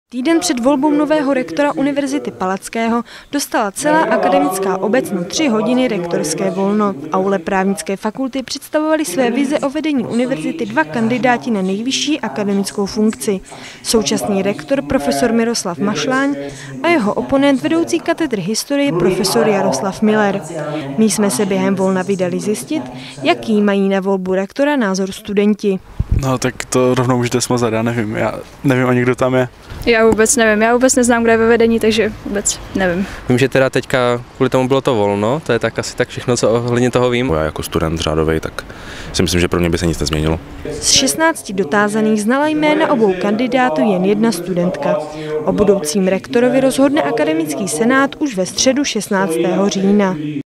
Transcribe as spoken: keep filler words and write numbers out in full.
Týden před volbou nového rektora Univerzity Palackého dostala celá akademická obec na tři hodiny rektorské volno. V aule právnické fakulty představovali své vize o vedení univerzity dva kandidáti na nejvyšší akademickou funkci. Současný rektor profesor Miroslav Mašláň a jeho oponent vedoucí katedry historie profesor Jaroslav Miller. My jsme se během volna vydali zjistit, jaký mají na volbu rektora názor studenti. No tak to rovnou můžete smazat, já nevím, já nevím ani kdo tam je. Já vůbec nevím, já vůbec neznám, kdo je ve vedení, takže vůbec nevím. Vím, že teda teďka kvůli tomu bylo to volno, to je tak asi tak všechno, co ohledně toho vím. Já jako student řádovej, tak si myslím, že pro mě by se nic nezměnilo. Z šestnácti dotázaných znala jména obou kandidátů jen jedna studentka. O budoucím rektorovi rozhodne akademický senát už ve středu šestnáctého října.